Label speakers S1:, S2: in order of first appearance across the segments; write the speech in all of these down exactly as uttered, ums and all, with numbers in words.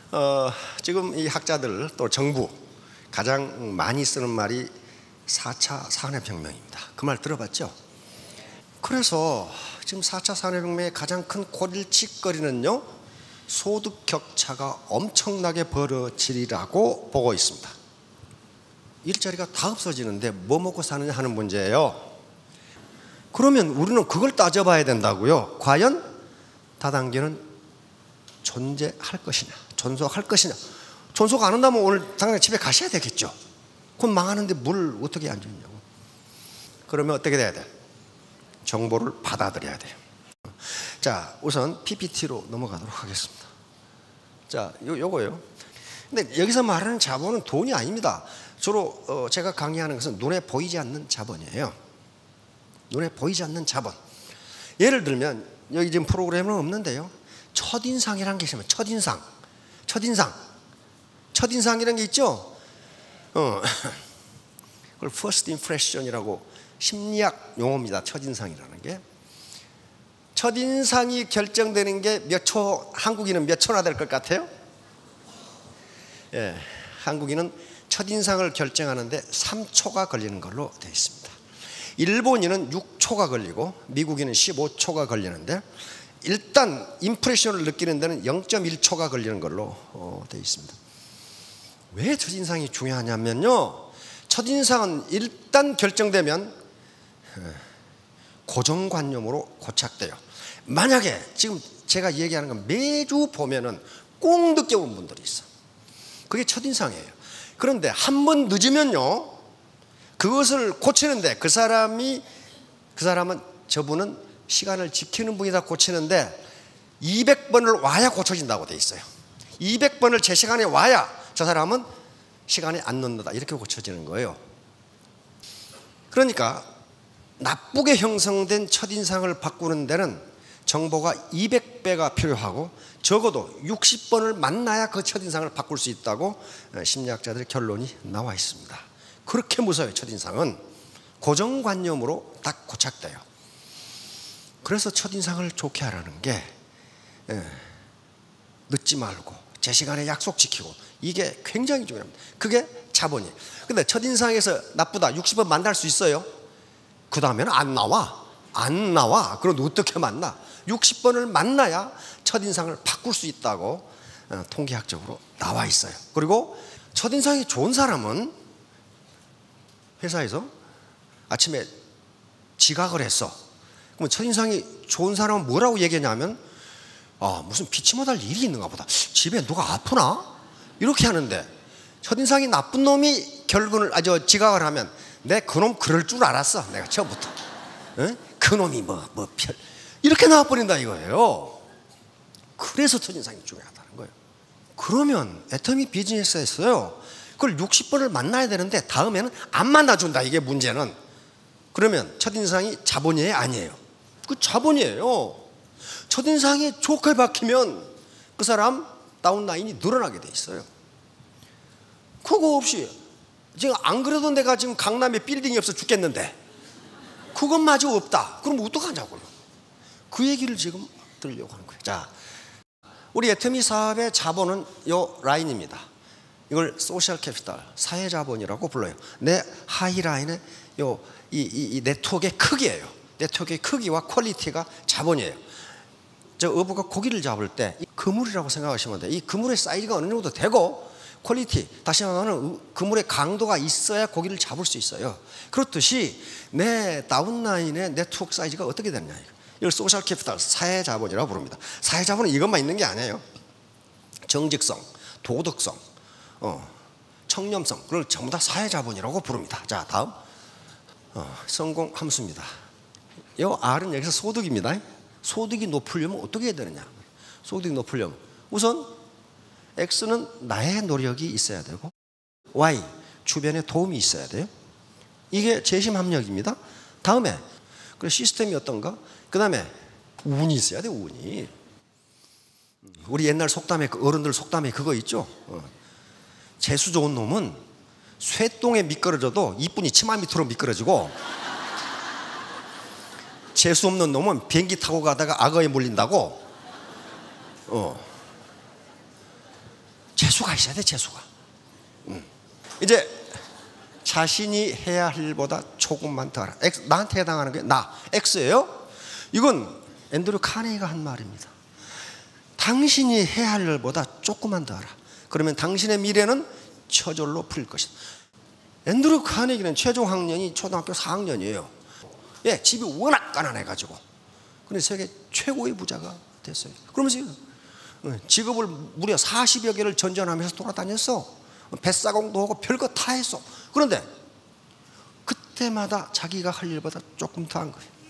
S1: 어, 지금 이 학자들 또 정부 가장 많이 쓰는 말이 사 차 산업혁명입니다. 그 말 들어봤죠? 그래서 지금 사 차 산업혁명의 가장 큰 골칫거리는요, 소득 격차가 엄청나게 벌어지리라고 보고 있습니다. 일자리가 다 없어지는데 뭐 먹고 사느냐 하는 문제예요. 그러면 우리는 그걸 따져봐야 된다고요. 과연 다단계는 존재할 것이냐, 존속할 것이냐. 존속 안 한다면 오늘 당장 집에 가셔야 되겠죠. 그럼 망하는데 물 어떻게 안 주냐고. 그러면 어떻게 돼야 돼? 정보를 받아들여야 돼요. 자, 우선 피피티로 넘어가도록 하겠습니다. 자, 요, 요거요. 근데 여기서 말하는 자본은 돈이 아닙니다. 주로 어, 제가 강의하는 것은 눈에 보이지 않는 자본이에요. 눈에 보이지 않는 자본. 예를 들면 여기 지금 프로그램은 없는데요, 첫인상이라는 게 있으면 첫인상, 첫인상, 첫인상이라는 게 있죠. 어, 그걸 first impression이라고 심리학 용어입니다. 첫인상이라는 게. 첫인상이 결정되는 게 몇 초, 한국인은 몇 초나 될 것 같아요? 예, 한국인은 첫인상을 결정하는데 삼 초가 걸리는 걸로 되어 있습니다. 일본인은 육 초가 걸리고 미국인은 십오 초가 걸리는데, 일단 임프레션을 느끼는 데는 영 점 일 초가 걸리는 걸로 어, 되어 있습니다. 왜 첫인상이 중요하냐면요, 첫인상은 일단 결정되면 고정관념으로 고착돼요. 만약에 지금 제가 얘기하는 건 매주 보면은 꼭 느껴본 분들이 있어. 그게 첫인상이에요. 그런데 한 번 늦으면요, 그것을 고치는데 그 사람이, 그 사람은, 저분은 시간을 지키는 분이다 고치는데 이백 번을 와야 고쳐진다고 돼 있어요. 이백 번을 제 시간에 와야 저 사람은 시간이 안 늦는다, 이렇게 고쳐지는 거예요. 그러니까 나쁘게 형성된 첫인상을 바꾸는 데는 정보가 이백 배가 필요하고 적어도 육십 번을 만나야 그 첫인상을 바꿀 수 있다고 심리학자들의 결론이 나와 있습니다. 그렇게 무서워요. 첫인상은 고정관념으로 딱 고착돼요. 그래서 첫인상을 좋게 하라는 게, 예, 늦지 말고 제 시간에 약속 지키고, 이게 굉장히 중요합니다. 그게 자본이에요. 근데 첫인상에서 나쁘다, 육십 번 만날 수 있어요? 그 다음에는 안 나와. 안 나와. 그럼 어떻게 만나? 육십 번을 만나야 첫인상을 바꿀 수 있다고 어, 통계학적으로 나와 있어요. 그리고 첫인상이 좋은 사람은 회사에서 아침에 지각을 했어. 그럼 첫인상이 좋은 사람은 뭐라고 얘기하냐면, 아, 무슨 피치 못할 일이 있는가 보다, 집에 누가 아프나? 이렇게 하는데, 첫인상이 나쁜 놈이 결근을, 아, 저 지각을 하면, 내 그놈 그럴 줄 알았어, 내가 처음부터. 응? 그놈이 뭐, 뭐, 별, 이렇게 나와버린다 이거예요. 그래서 첫인상이 중요하다는 거예요. 그러면 애터미 비즈니스에서요, 그걸 육십 번을 만나야 되는데 다음에는 안 만나준다, 이게 문제는. 그러면 첫인상이 자본이에요, 아니에요? 그 자본이에요. 첫인상이 좋게 박히면 그 사람 다운라인이 늘어나게 돼 있어요. 그거 없이 지금 안 그래도 내가 지금 강남에 빌딩이 없어 죽겠는데 그것마저 없다, 그럼 어떡하냐고요. 그 얘기를 지금 들으려고 하는 거예요. 자, 우리 애터미 사업의 자본은 요 라인입니다. 이걸 소셜 캐피탈, 사회 자본이라고 불러요. 내 하이라인의 요 이, 이, 이 네트워크의 크기예요. 네트워크의 크기와 퀄리티가 자본이에요. 저 어부가 고기를 잡을 때 이 그물이라고 생각하시면 돼요. 이 그물의 사이즈가 어느 정도 되고 퀄리티, 다시 말하면 그물의 강도가 있어야 고기를 잡을 수 있어요. 그렇듯이 내 다운라인의 네트워크 사이즈가 어떻게 되느냐, 이걸 소셜 캐피탈, 사회 자본이라고 부릅니다. 사회 자본은 이것만 있는 게 아니에요. 정직성, 도덕성, 어, 청렴성, 그걸 전부 다 사회 자본이라고 부릅니다. 자, 다음 어, 성공 함수입니다. 이 R은 여기서 소득입니다. 소득이 높으려면 어떻게 해야 되느냐? 소득이 높으려면 우선 X는 나의 노력이 있어야 되고, Y 주변에 도움이 있어야 돼요. 이게 재심 합력입니다. 다음에 그 시스템이 어떤가? 그 다음에 운이 있어야 돼. 운이. 우리 옛날 속담에, 어른들 속담에 그거 있죠. 어. 재수 좋은 놈은 쇠똥에 미끄러져도 이쁜이 치마 밑으로 미끄러지고, 재수 없는 놈은 비행기 타고 가다가 악어에 물린다고. 어. 재수가 있어야 돼, 재수가. 음. 이제 자신이 해야 할 일보다 조금만 더 하라. X, 나한테 해당하는 게 나, X예요. 이건 앤드류 카네기가 한 말입니다. 당신이 해야 할 일보다 조금만 더 하라. 그러면 당신의 미래는 저절로 풀릴 것이다. 앤드류 카네기는 최종 학년이 초등학교 사 학년이에요. 예, 집이 워낙 가난해가지고. 근데 세계 최고의 부자가 됐어요. 그러면서 직업을 무려 사십여 개를 전전하면서 돌아다녔어. 뱃사공도 하고 별거 다 했어. 그런데 그때마다 자기가 할 일보다 조금 더 한 거예요.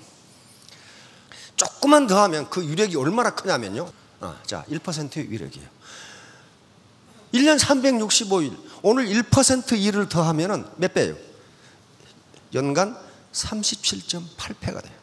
S1: 조금만 더 하면 그 위력이 얼마나 크냐면요. 어, 자, 일 퍼센트의 위력이에요. 일 년 삼백육십오 일. 오늘 일 퍼센트 일을 더 하면은 몇 배예요? 연간 삼십칠 점 팔 배가 돼요.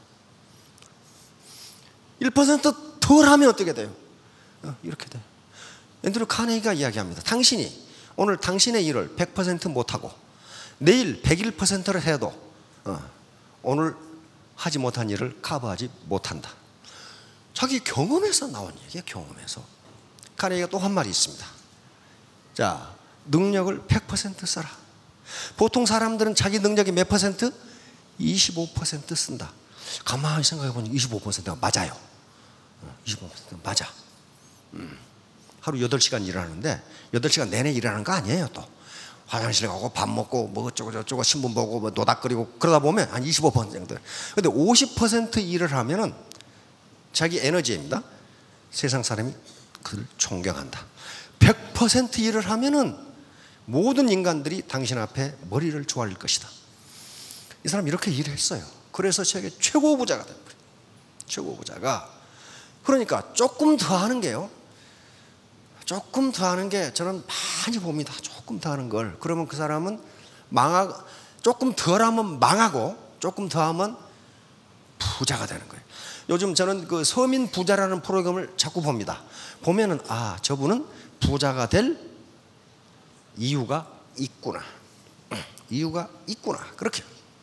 S1: 일 퍼센트 덜 하면 어떻게 돼요? 어, 이렇게 돼요. 앤드류 카네기가 이야기합니다. 당신이 오늘 당신의 일을 백 퍼센트 못하고 내일 백일 퍼센트를 해도 어, 오늘 하지 못한 일을 커버하지 못한다. 자기 경험에서 나온 얘기예요. 경험에서. 카네기가 또 한 말이 있습니다. 자, 능력을 백 퍼센트 써라. 보통 사람들은 자기 능력이 몇 퍼센트? 이십오 퍼센트 쓴다. 가만히 생각해 보니 이십오 퍼센트가 맞아요. 이십오 퍼센트 맞아. 음. 하루 여덟 시간 일하는데 여덟 시간 내내 일하는 거 아니에요. 또 화장실 가고 밥 먹고 뭐 어쩌고 저쩌고 신문 보고 뭐 노닥거리고 그러다 보면 한 이십오 퍼센트 정도. 근데 오십 퍼센트 일을 하면은 자기 에너지입니다. 세상 사람이 그를 존경한다. 백 퍼센트 일을 하면은 모든 인간들이 당신 앞에 머리를 조아릴 것이다. 이 사람 이렇게 일을 했어요. 그래서 세계 최고 부자가 된 거예요. 최고 부자가. 그러니까 조금 더 하는 게요. 조금 더 하는 게 저는 많이 봅니다. 조금 더 하는 걸. 그러면 그 사람은 망하, 조금 덜 하면 망하고 조금 더 하면 부자가 되는 거예요. 요즘 저는 그 서민 부자라는 프로그램을 자꾸 봅니다. 보면은 아, 저분은 부자가 될 이유가 있구나. 이유가 있구나. 그렇게.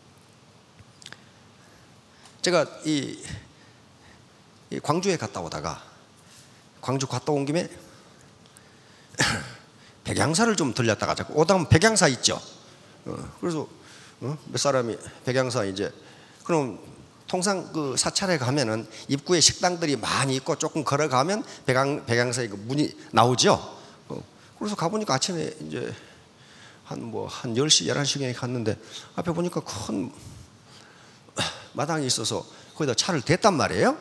S1: 제가 이, 이 광주에 갔다 오다가 광주 갔다 온 김에 백양사를 좀 들렸다가 자꾸 오다 보면 백양사 있죠. 어, 그래서 어? 몇 사람이 백양사 이제 그럼 통상 그 사찰에 가면은 입구에 식당들이 많이 있고 조금 걸어가면 백양 백양사의 그 문이 나오죠. 어, 그래서 가보니까 아침에 이제 한 뭐 한 열 시 열한 시경에 갔는데 앞에 보니까 큰 마당이 있어서 거기다 차를 댔단 말이에요.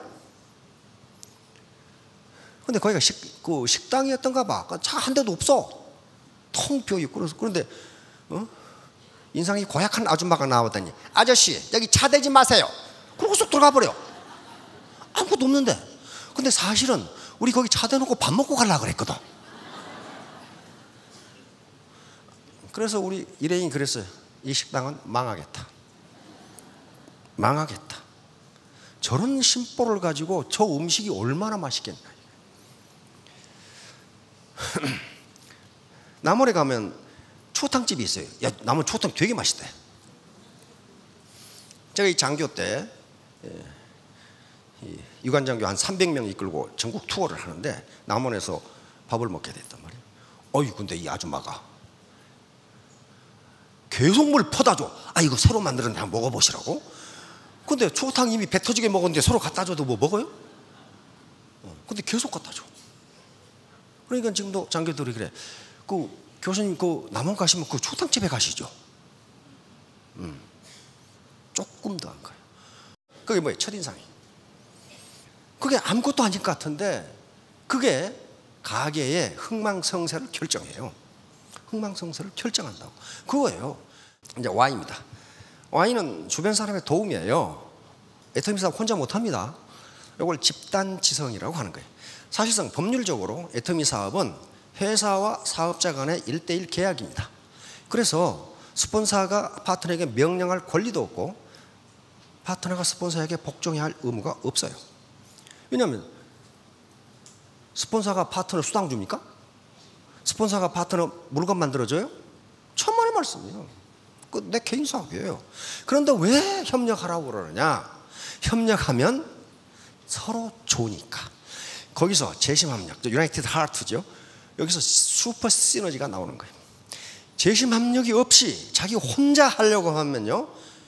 S1: 근데 거기가 식, 그 식당이었던가 봐. 차 한 대도 없어. 텅 비어 있고. 그런데 어? 인상이 고약한 아줌마가 나오더니 아저씨 여기 차 대지 마세요. 그러고 쏙 들어가 버려. 아무것도 없는데. 근데 사실은 우리 거기 차 대놓고 밥 먹고 가려고 그랬거든. 그래서 우리 일행이 그랬어요. 이 식당은 망하겠다. 망하겠다. 저런 심보를 가지고 저 음식이 얼마나 맛있겠나. 남원에 가면 추어탕집이 있어요. 야, 남원 추어탕 되게 맛있대. 제가 이 장교 때 이 유관장교 한 삼백 명 이끌고 전국 투어를 하는데 남원에서 밥을 먹게 됐단 말이에요. 어이, 근데 이 아줌마가 계속 뭘 퍼다 줘. 아, 이거 새로 만들었는데 한번 먹어보시라고. 근데 추어탕 이미 배 터지게 먹었는데 서로 갖다 줘도 뭐 먹어요? 어, 근데 계속 갖다 줘. 그러니까 지금도 장교들이 그래. 그 교수님 그 남원 가시면 그 추어탕집에 가시죠. 음, 조금 더 한 거예요. 그게 뭐예요? 첫인상이. 그게 아무것도 아닐 것 같은데 그게 가게의 흥망성쇠를 결정해요. 흥망성쇠를 결정한다고. 그거예요. 이제 Y입니다. Y는 주변 사람의 도움이에요. 애터미 사업 혼자 못합니다. 이걸 집단지성이라고 하는 거예요. 사실상 법률적으로 애터미 사업은 회사와 사업자 간의 일 대일 계약입니다. 그래서 스폰서가 파트너에게 명령할 권리도 없고 파트너가 스폰서에게 복종해야 할 의무가 없어요. 왜냐하면 스폰서가 파트너 수당 줍니까? 스폰서가 파트너 물건 만들어줘요? 천만의 말씀이에요. 그 내 개인 사업이에요. 그런데 왜 협력하라고 그러느냐? 협력하면 서로 좋으니까. 거기서 재심합력, 유나이티드 하트죠. 여기서 슈퍼 시너지가 나오는 거예요. 재심 합력이 없이 자기 혼자 하려고 하면요,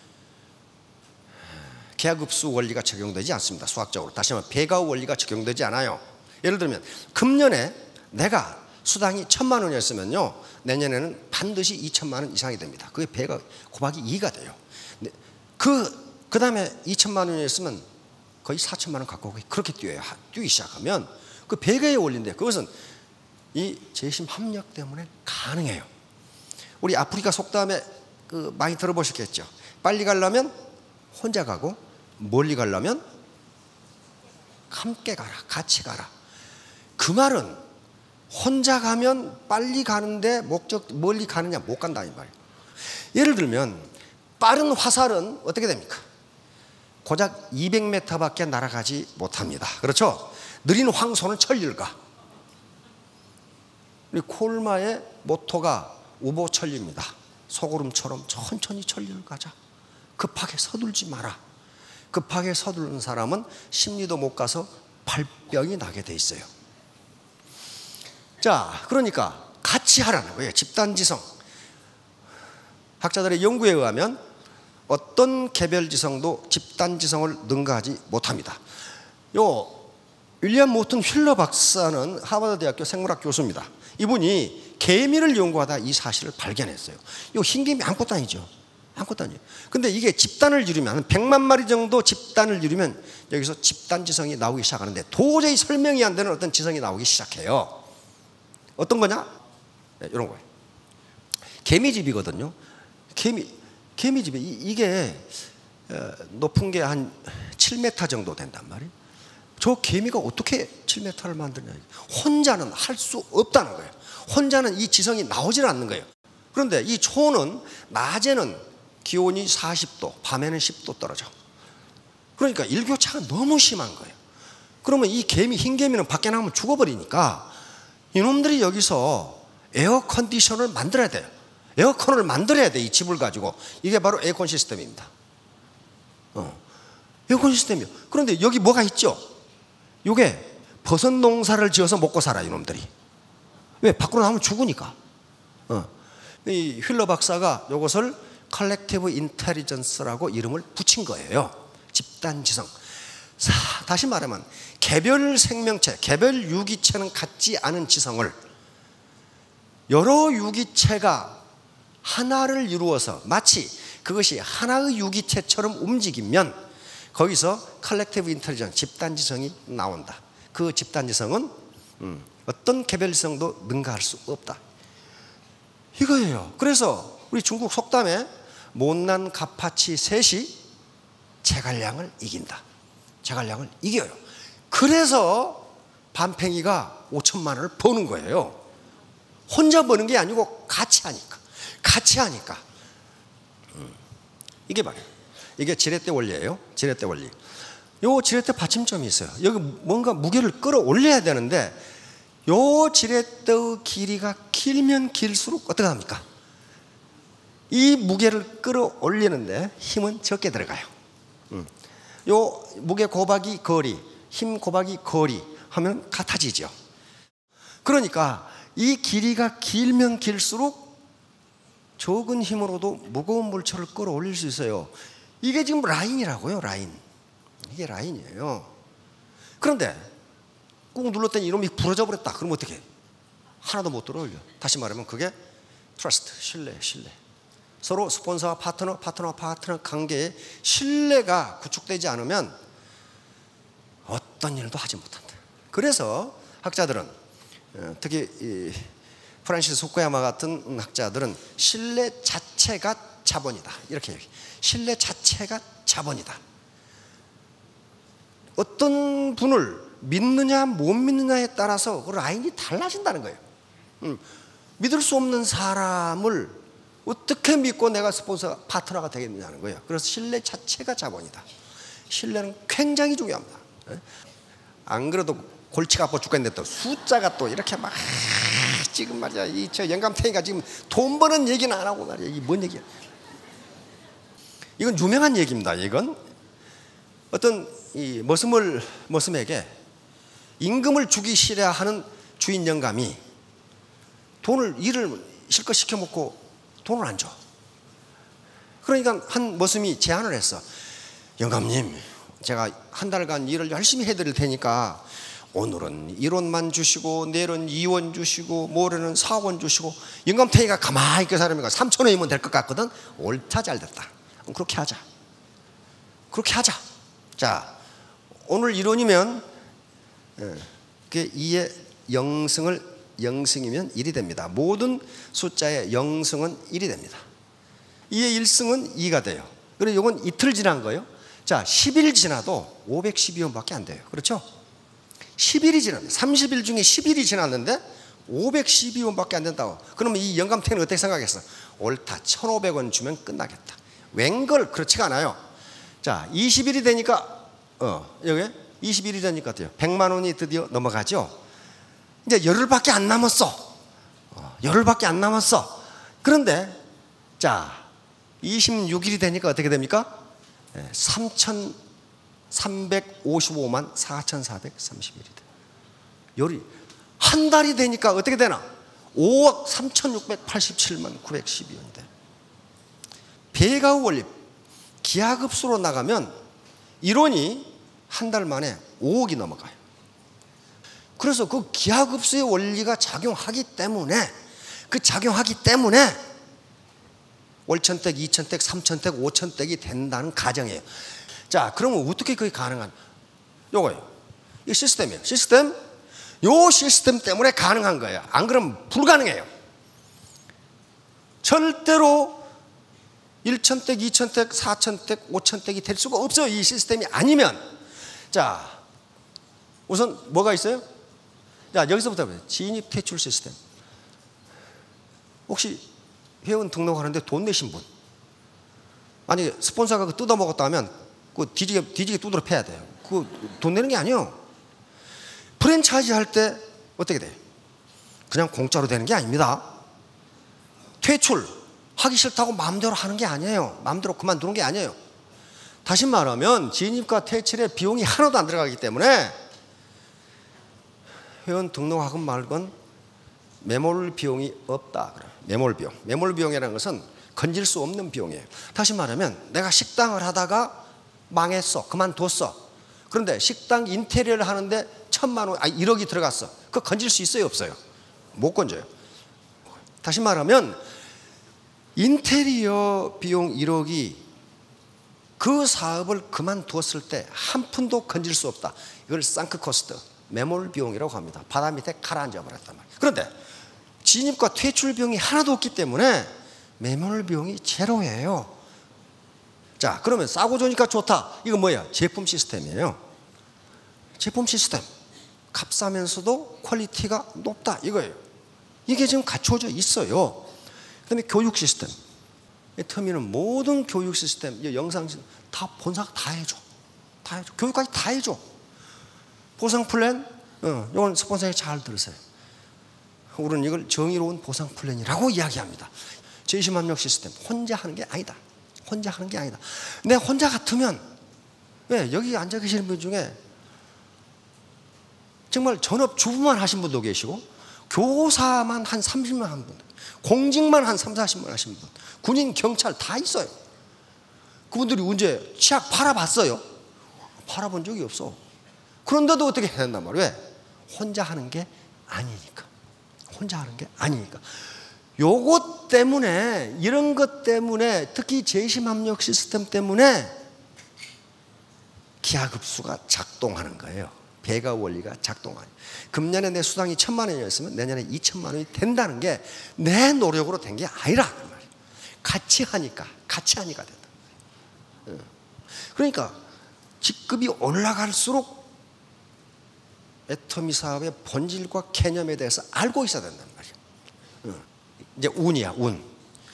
S1: 계약급수 원리가 적용되지 않습니다. 수학적으로. 다시 말하면 배가우 원리가 적용되지 않아요. 예를 들면 금년에 내가 수당이 천만 원이었으면요, 내년에는 반드시 이천만 원 이상이 됩니다. 그게 배가 곱하기 이가 돼요. 그, 그 다음에 이천만 원이었으면 거의 사천만 원 갖고 그렇게 뛰어요. 뛰기 시작하면 그 배가의 원리인데, 그것은 이 재심 합력 때문에 가능해요. 우리 아프리카 속담에 그 많이 들어보셨겠죠. 빨리 가려면 혼자 가고, 멀리 가려면 함께 가라, 같이 가라. 그 말은 혼자 가면 빨리 가는데 목적 멀리 가느냐, 못 간다 이 말이에요. 예를 들면 빠른 화살은 어떻게 됩니까? 고작 이백 미터밖에 날아가지 못합니다. 그렇죠? 느린 황소는 천리를 가. 우리 콜마의 모토가 우보천리입니다. 소구름처럼 천천히 천리를 가자. 급하게 서둘지 마라. 급하게 서두르는 사람은 십리도 못 가서 발병이 나게 돼 있어요. 자, 그러니까 같이 하라는 거예요. 집단지성. 학자들의 연구에 의하면 어떤 개별지성도 집단지성을 능가하지 못합니다. 요 윌리엄 모튼 휠러 박사는 하버드 대학교 생물학 교수입니다. 이분이 개미를 연구하다 이 사실을 발견했어요. 요 흰개미 아무것도 아니죠. 아무것도 아니에요. 근데 이게 집단을 이루면 백만 마리 정도 집단을 이루면 여기서 집단지성이 나오기 시작하는데 도저히 설명이 안 되는 어떤 지성이 나오기 시작해요. 어떤 거냐? 네, 이런 거예요. 개미집이거든요. 개미, 개미집이 이게 높은 게 한 칠 미터 정도 된단 말이에요. 저 개미가 어떻게 칠 미터를 만드냐. 혼자는 할 수 없다는 거예요. 혼자는 이 지성이 나오질 않는 거예요. 그런데 이 초는 낮에는 기온이 사십 도, 밤에는 십 도 떨어져. 그러니까 일교차가 너무 심한 거예요. 그러면 이 개미, 흰 개미는 밖에 나가면 죽어버리니까 이놈들이 여기서 에어컨디션을 만들어야 돼요. 에어컨을 만들어야 돼, 이 집을 가지고. 이게 바로 에어컨 시스템입니다. 어. 에어컨 시스템이요. 그런데 여기 뭐가 있죠? 이게 버섯 농사를 지어서 먹고 살아, 이놈들이. 왜? 밖으로 나오면 죽으니까. 어. 이 휠러 박사가 이것을 컬렉티브 인텔리전스라고 이름을 붙인 거예요. 집단지성. 사, 다시 말하면 개별 생명체, 개별 유기체는 갖지 않은 지성을 여러 유기체가 하나를 이루어서 마치 그것이 하나의 유기체처럼 움직이면 거기서 컬렉티브 인텔리전스, 집단지성이 나온다. 그 집단지성은 음, 어떤 개별지성도 능가할 수 없다. 이거예요. 그래서 우리 중국 속담에 못난 갑파치 셋이 제갈량을 이긴다. 제갈량을 이겨요. 그래서 반팽이가 오천만 원을 버는 거예요. 혼자 버는 게 아니고 같이 하니까. 같이 하니까. 음. 이게 말이에요. 이게 지렛대 원리예요. 지렛대 원리. 요 지렛대 받침점이 있어요. 여기 뭔가 무게를 끌어올려야 되는데 요 지렛대의 길이가 길면 길수록 어떻게 합니까? 이 무게를 끌어올리는데 힘은 적게 들어가요. 음. 요 무게 곱하기 거리, 힘 곱하기 거리 하면 같아지죠. 그러니까 이 길이가 길면 길수록 적은 힘으로도 무거운 물체를 끌어올릴 수 있어요. 이게 지금 라인이라고요. 라인. 이게 라인이에요. 그런데 꾹 눌렀더니 이놈이 부러져 버렸다. 그럼 어떻게? 하나도 못 들어올려. 다시 말하면 그게 트러스트, 신뢰, 신뢰. 서로 스폰서와 파트너, 파트너와 파트너 관계에 신뢰가 구축되지 않으면 어떤 일도 하지 못한다. 그래서 학자들은 특히 이 프란시스 후쿠야마 같은 학자들은 신뢰 자체가 자본이다. 이렇게 얘기해요. 신뢰 자체가 자본이다. 어떤 분을 믿느냐 못 믿느냐에 따라서 그 라인이 달라진다는 거예요. 음, 믿을 수 없는 사람을 어떻게 믿고 내가 스폰서 파트너가 되겠느냐는 거예요. 그래서 신뢰 자체가 자본이다. 신뢰는 굉장히 중요합니다. 안 그래도 골치가 아파 죽겠는데 또 숫자가 또 이렇게 막 지금 말이야 이 저 영감탱이가 지금 돈 버는 얘기는 안 하고 말이야. 이 뭔 얘기야? 이건 유명한 얘기입니다. 이건 어떤 이 머슴을 머슴에게 임금을 주기 싫어하는 주인 영감이 돈을 일을 실컷 시켜먹고 돈을 안 줘. 그러니까 한 머슴이 제안을 했어. 영감님, 제가 한 달간 일을 열심히 해드릴 테니까 오늘은 일 원만 주시고 내일은 이 원 주시고 모레는 사 원 주시고 영감탱이가 가만히 그 사람이가 삼천 원이면 될 것 같거든. 옳다, 잘 됐다. 그렇게 하자. 그렇게 하자. 자, 오늘 일 원이면 그 이의 영승을 영승이면 일이 됩니다. 모든 숫자의 영승은 일이 됩니다. 이의 일승은 이가 돼요. 그리고 이건 이틀 지난 거예요. 자, 십 일 지나도 오백십이 원밖에 안 돼요. 그렇죠? 십 일이 지났는데, 삼십 일 중에 십 일이 지났는데 오백십이 원밖에 안 된다고. 그러면 이 영감탱이는 어떻게 생각했어? 옳다, 천오백 원 주면 끝나겠다. 웬걸, 그렇지가 않아요. 자, 이십 일이 되니까 어 여기 이십 일이 되니까 어때요? 백만 원이 드디어 넘어가죠. 이제 열흘밖에 안 남았어. 어, 열흘밖에 안 남았어. 그런데 자, 이십육 일이 되니까 어떻게 됩니까? 네, 삼천삼백오십오만 사천사백삼십일이 돼. 열이 한 달이 되니까 어떻게 되나? 오억 삼천육백팔십칠만 구백십이 원이 돼. 배가 원리 기하급수로 나가면 일 원이 한 달 만에 오억이 넘어가요. 그래서 그 기하급수의 원리가 작용하기 때문에 그 작용하기 때문에 월천택, 이천택, 삼천택, 오천택이 된다는 가정이에요. 자, 그러면 어떻게 그게 가능한? 요거예요. 이 시스템이에요. 시스템. 요 시스템 때문에 가능한 거예요. 안 그러면 불가능해요. 절대로 일천택, 이천택, 사천택, 오천택이 될 수가 없어요. 이 시스템이 아니면. 자, 우선 뭐가 있어요? 자, 여기서부터 보세요. 진입 퇴출 시스템. 혹시 회원 등록하는데 돈 내신 분? 아니, 스폰서가 그 뜯어먹었다 하면 그 뒤지게, 뒤지게 두드려 패야 돼요. 그 돈 내는 게 아니에요. 프랜차이즈 할 때 어떻게 돼요? 그냥 공짜로 되는 게 아닙니다. 퇴출. 하기 싫다고 마음대로 하는 게 아니에요. 마음대로 그만두는 게 아니에요. 다시 말하면 진입과 퇴출에 비용이 하나도 안 들어가기 때문에 회원 등록하건 말건 매몰 비용이 없다. 매몰 비용. 매몰 비용이라는 것은 건질 수 없는 비용이에요. 다시 말하면 내가 식당을 하다가 망했어. 그만뒀어. 그런데 식당 인테리어를 하는데 천만 원, 아니 일억이 들어갔어. 그거 건질 수 있어요? 없어요? 못 건져요. 다시 말하면 인테리어 비용 일억이 그 사업을 그만두었을 때 한 푼도 건질 수 없다. 이걸 상크 코스트, 매몰 비용이라고 합니다. 바다 밑에 가라앉아 버렸단 말이에요. 그런데 진입과 퇴출 비용이 하나도 없기 때문에 매몰 비용이 제로예요. 자, 그러면 싸고 좋으니까 좋다. 이거 뭐야? 제품 시스템이에요. 제품 시스템. 값싸면서도 퀄리티가 높다. 이거예요. 이게 지금 갖춰져 있어요. 그 다음에 교육 시스템. 터미는 모든 교육 시스템, 영상 시스템 다 본사가 다 해줘. 다 해줘. 교육까지 다 해줘. 보상 플랜, 어, 이건 스폰서에 잘 들으세요. 우리는 이걸 정의로운 보상 플랜이라고 이야기합니다. 제이십만 명 시스템 혼자 하는 게 아니다. 혼자 하는 게 아니다. 내 혼자 같으면 왜 여기 앉아 계시는 분 중에 정말 전업 주부만 하신 분도 계시고 교사만 한 삼십만 한 분, 공직만 한 삼사십만 하신 분, 군인, 경찰 다 있어요. 그분들이 언제 치약 팔아봤어요? 팔아본 적이 없어. 그런데도 어떻게 해야 된단 말이에요? 왜? 혼자 하는 게 아니니까. 혼자 하는 게 아니니까. 요것 때문에, 이런 것 때문에, 특히 제이십합력 시스템 때문에 기하급수가 작동하는 거예요. 배가 원리가 작동하는. 금년에 내 수당이 천만 원이었으면 내년에 이천만 원이 된다는 게 내 노력으로 된 게 아니라 같이 하니까, 같이 하니까 된다. 그러니까 직급이 올라갈수록 애터미 사업의 본질과 개념에 대해서 알고 있어야 된단 말이에요. 이제 운이야, 운.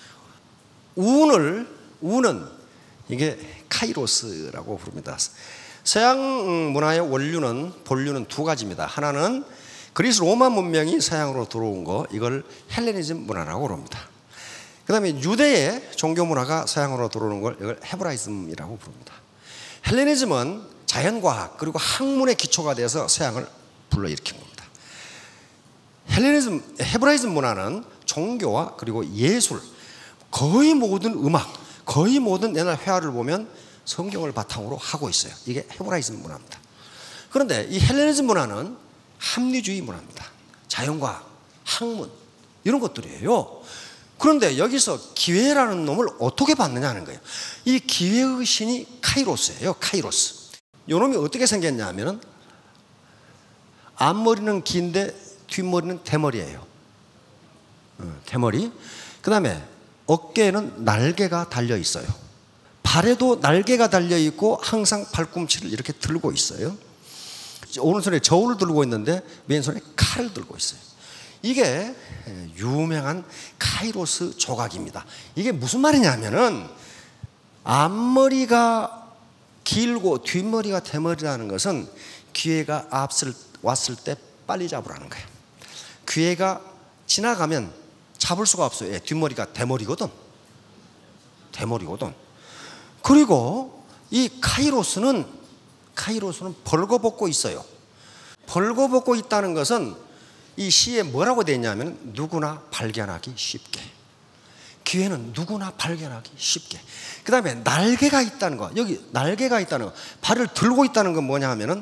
S1: 운을, 운은 이게 카이로스라고 부릅니다. 서양 문화의 원류는, 본류는 두 가지입니다. 하나는 그리스 로마 문명이 서양으로 들어온 거, 이걸 헬레니즘 문화라고 부릅니다. 그 다음에 유대의 종교 문화가 서양으로 들어오는 걸 이걸 헤브라이즘이라고 부릅니다. 헬레니즘은 자연과학 그리고 학문의 기초가 돼서 서양을 불러일으킨 겁니다. 헬레니즘, 헤브라이즘 문화는 종교와 그리고 예술, 거의 모든 음악, 거의 모든 옛날 회화를 보면 성경을 바탕으로 하고 있어요. 이게 헤브라이즘 문화입니다. 그런데 이 헬레니즘 문화는 합리주의 문화입니다. 자연과학, 학문 이런 것들이에요. 그런데 여기서 기회라는 놈을 어떻게 받느냐 하는 거예요. 이 기회의 신이 카이로스예요. 카이로스. 이 놈이 어떻게 생겼냐면 앞머리는 긴데 뒷머리는 대머리예요. 대머리. 그 다음에 어깨에는 날개가 달려 있어요. 발에도 날개가 달려 있고 항상 발꿈치를 이렇게 들고 있어요. 오른손에 저울을 들고 있는데 왼손에 칼을 들고 있어요. 이게 유명한 카이로스 조각입니다. 이게 무슨 말이냐면은 앞머리가 길고 뒷머리가 대머리라는 것은 기회가 앞을 왔을 때 빨리 잡으라는 거예요. 기회가 지나가면 잡을 수가 없어요. 예, 뒷머리가 대머리거든. 대머리거든. 그리고 이 카이로스는 카이로스는 벌거벗고 있어요. 벌거벗고 있다는 것은 이 시에 뭐라고 되어 있냐면 누구나 발견하기 쉽게. 기회는 누구나 발견하기 쉽게. 그 다음에 날개가 있다는 거. 여기 날개가 있다는 거. 발을 들고 있다는 건 뭐냐 하면은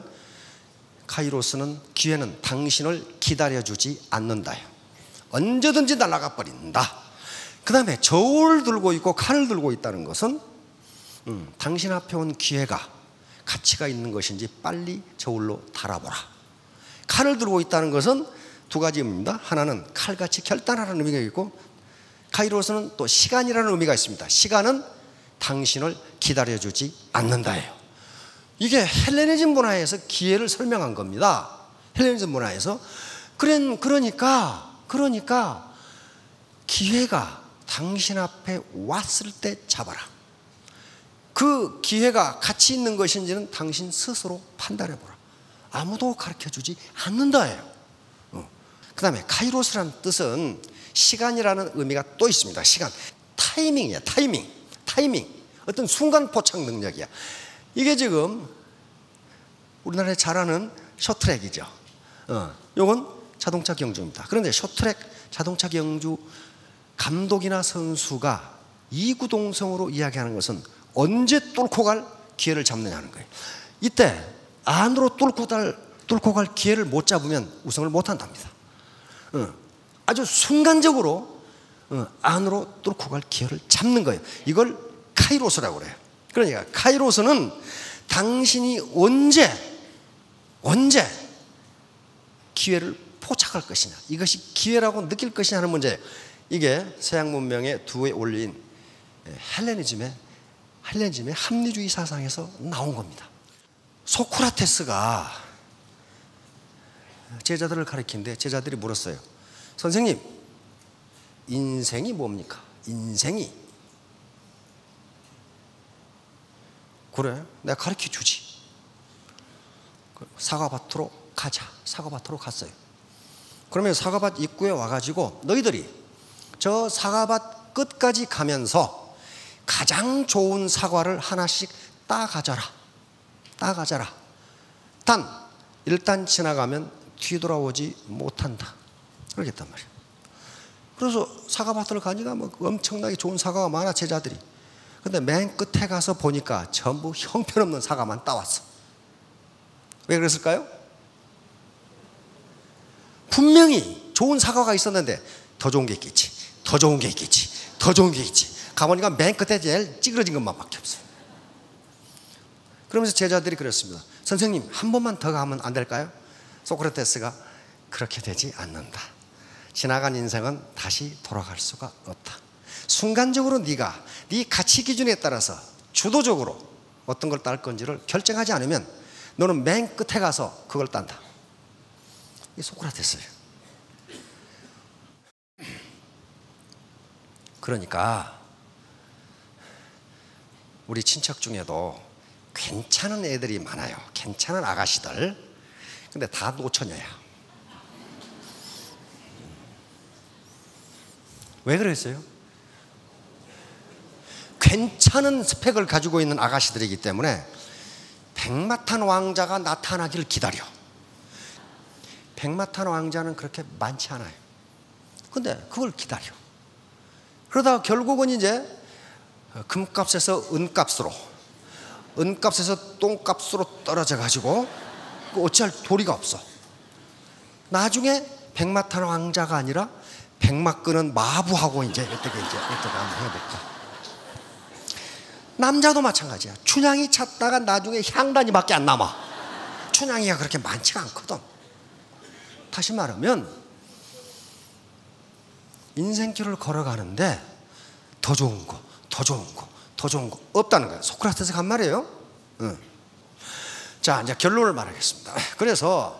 S1: 카이로스는 기회는 당신을 기다려주지 않는다요. 언제든지 날아가 버린다. 그 다음에 저울을 들고 있고 칼을 들고 있다는 것은 음, 당신 앞에 온 기회가 가치가 있는 것인지 빨리 저울로 달아보라. 칼을 들고 있다는 것은 두 가지 의미입니다. 하나는 칼같이 결단하라는 의미가 있고 카이로스는 또 시간이라는 의미가 있습니다. 시간은 당신을 기다려주지 않는다예요. 이게 헬레니즘 문화에서 기회를 설명한 겁니다. 헬레니즘 문화에서. 그러니까 그러니까 기회가 당신 앞에 왔을 때 잡아라. 그 기회가 가치 있는 것인지는 당신 스스로 판단해보라. 아무도 가르쳐주지 않는다예요. 어. 그 다음에 카이로스라는 뜻은 시간이라는 의미가 또 있습니다. 시간. 타이밍이야. 타이밍. 타이밍. 어떤 순간 포착 능력이야. 이게 지금 우리나라에 잘 아는 쇼트랙이죠. 어. 요건 자동차 경주입니다. 그런데 쇼트랙 자동차 경주 감독이나 선수가 이구동성으로 이야기하는 것은 언제 뚫고 갈 기회를 잡느냐는 거예요. 이때 안으로 뚫고 갈, 뚫고 갈 기회를 못 잡으면 우승을 못 한답니다. 어, 아주 순간적으로 어, 안으로 뚫고 갈 기회를 잡는 거예요. 이걸 카이로스라고 그래요. 그러니까 카이로스는 당신이 언제 언제 기회를 포착할 것이냐, 이것이 기회라고 느낄 것이냐 하는 문제예요. 이게 서양 문명의 두에 올린 헬레니즘의 헬레니즘의 합리주의 사상에서 나온 겁니다. 소크라테스가 제자들을 가르치는데 제자들이 물었어요. 선생님, 인생이 뭡니까? 인생이. 그래, 내가 가르쳐 주지. 사과밭으로 가자. 사과밭으로 갔어요. 그러면 사과밭 입구에 와가지고 너희들이 저 사과밭 끝까지 가면서 가장 좋은 사과를 하나씩 따가져라. 따가져라. 단 일단 지나가면 뒤돌아오지 못한다. 그러겠단 말이에요. 그래서 사과밭을 가니까 뭐 엄청나게 좋은 사과가 많아, 제자들이. 근데 맨 끝에 가서 보니까 전부 형편없는 사과만 따왔어. 왜 그랬을까요? 분명히 좋은 사과가 있었는데 더 좋은 게 있겠지, 더 좋은 게 있겠지, 더 좋은 게 있지. 가보니까 맨 끝에 제일 찌그러진 것만밖에 없어요. 그러면서 제자들이 그랬습니다. 선생님, 한 번만 더 가면 안 될까요? 소크라테스가 그렇게 되지 않는다. 지나간 인생은 다시 돌아갈 수가 없다. 순간적으로 네가 네 가치 기준에 따라서 주도적으로 어떤 걸 딸 건지를 결정하지 않으면 너는 맨 끝에 가서 그걸 딴다. 이게 소크라테스예요. 그러니까 우리 친척 중에도 괜찮은 애들이 많아요. 괜찮은 아가씨들. 근데 다 노처녀야. 왜 그랬어요? 괜찮은 스펙을 가지고 있는 아가씨들이기 때문에 백마탄 왕자가 나타나기를 기다려. 백마탄 왕자는 그렇게 많지 않아요. 근데 그걸 기다려. 그러다가 결국은 이제 금값에서 은값으로, 은값에서 똥값으로 떨어져 가지고 어찌할 도리가 없어. 나중에 백마탄 왕자가 아니라 백마 끄는 마부하고 이제 어떻게 이제 어떻게 한번 해야 될까. 남자도 마찬가지야. 춘향이 찾다가 나중에 향단이밖에 안 남아. 춘향이가 그렇게 많지가 않거든. 다시 말하면 인생길을 걸어가는데 더 좋은 거, 더 좋은 거, 더 좋은 거 없다는 거야. 소크라테스가 한 말이에요. 응. 자, 이제 결론을 말하겠습니다. 그래서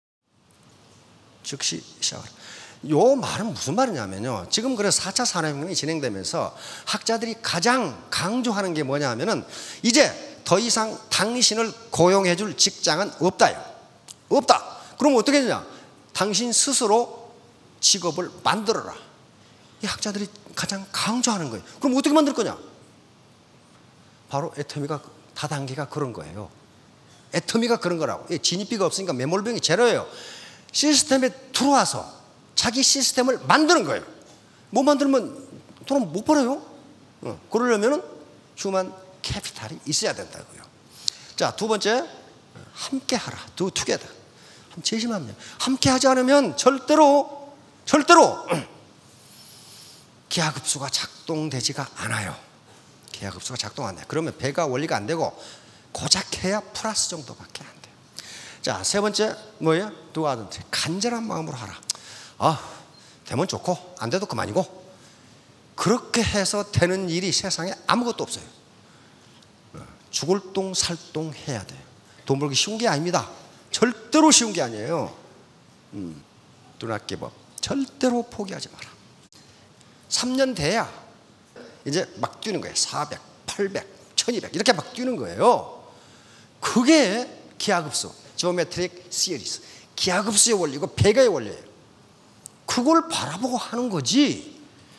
S1: 즉시 시작을. 요 말은 무슨 말이냐면요. 지금 그래서 사 차 산업혁명이 진행되면서 학자들이 가장 강조하는 게 뭐냐면은 이제 더 이상 당신을 고용해 줄 직장은 없다요. 없다. 그럼 어떻게 되냐? 당신 스스로 직업을 만들어라. 이 학자들이 가장 강조하는 거예요. 그럼 어떻게 만들 거냐? 바로 애터미가 다단계가 그런 거예요. 애터미가 그런 거라고. 진입비가 없으니까 매몰병이 제로예요. 시스템에 들어와서 자기 시스템을 만드는 거예요. 못 만들면 돈은 못 벌어요. 어, 그러려면 휴먼 캐피탈이 있어야 된다고요. 자, 두 번째, 함께 하라. 두 투게더. 제일 심합니다. 함께 하지 않으면 절대로 절대로 기하급수가 작동되지가 않아요. 기하급수가 작동 안 돼요. 그러면 배가 원리가 안 되고 고작 해야 플러스 정도밖에 안 돼요. 자, 세 번째 뭐예요? 누구하든지 간절한 마음으로 하라. 아, 되면 좋고 안 돼도 그만이고. 그렇게 해서 되는 일이 세상에 아무것도 없어요. 죽을 똥 살 똥 해야 돼요. 돈 벌기 쉬운 게 아닙니다. 절대로 쉬운 게 아니에요. 음, Do not give up. 절대로 포기하지 마라. 삼 년 돼야 이제 막 뛰는 거예요. 사백, 팔백, 천이백 이렇게 막 뛰는 거예요. 그게 기하급수, 지오메트릭 시리즈, 기하급수의 원리고 배가의 원리예요. 그걸 바라보고 하는 거지.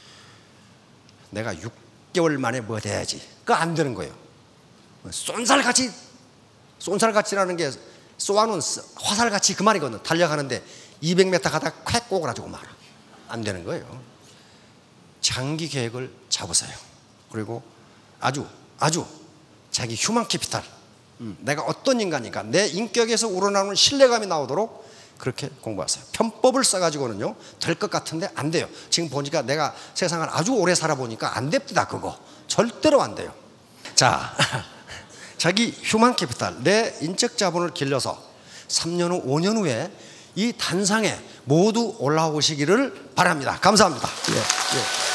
S1: 내가 육 개월 만에 뭐 돼야지. 그거 안 되는 거예요. 쏜살같이, 쏜살같이라는 게 쏘아놓은 화살같이 그 말이거든. 달려가는데 이백 미터 가다가 콱 꼬그라지고 말아. 안 되는 거예요. 장기 계획을 잡으세요. 그리고 아주 아주 자기 휴먼 캐피탈, 음, 내가 어떤 인간인가, 내 인격에서 우러나오는 신뢰감이 나오도록 그렇게 공부하세요. 편법을 써가지고는요 될 것 같은데 안 돼요. 지금 보니까 내가 세상을 아주 오래 살아보니까 안 됩니다. 그거 절대로 안 돼요. 자, 자기 휴먼 캐피탈, 내 인적 자본을 길러서 삼 년 후, 오 년 후에 이 단상에 모두 올라오시기를 바랍니다. 감사합니다. 예, 예.